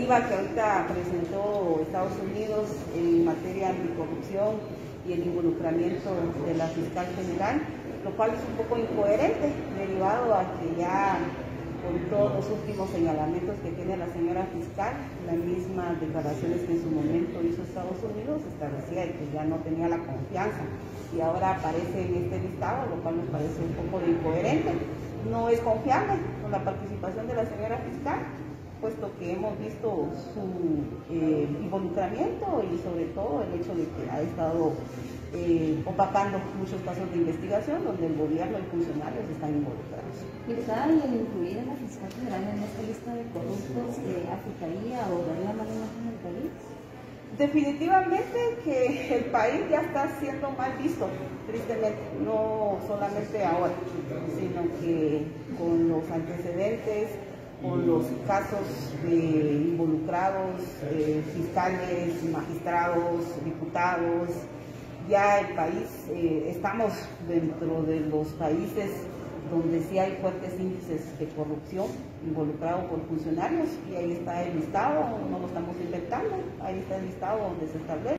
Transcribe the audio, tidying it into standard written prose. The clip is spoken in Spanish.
iniciativa que ahorita presentó Estados Unidos en materia anticorrupción y el involucramiento de la fiscal general, lo cual es un poco incoherente, derivado a que ya con todos los últimos señalamientos que tiene la señora fiscal, las mismas declaraciones que en su momento hizo Estados Unidos establecía que ya no tenía la confianza y ahora aparece en este listado, lo cual nos parece un poco incoherente. No es confiable con la participación de la señora fiscal, puesto que hemos visto su involucramiento y sobre todo el hecho de que ha estado opacando muchos casos de investigación donde el gobierno y funcionarios están involucrados. ¿Quizá el incluir a la fiscal general en esta lista de corruptos afectaría o daría mala imagen al país? Definitivamente que el país ya está siendo mal visto, tristemente, no solamente ahora, sino que con los antecedentes, con los casos de involucrados, fiscales, magistrados, diputados, ya el país, estamos dentro de los países donde sí hay fuertes índices de corrupción involucrados por funcionarios, y ahí está el listado, no lo estamos inventando, ahí está el listado donde se establece.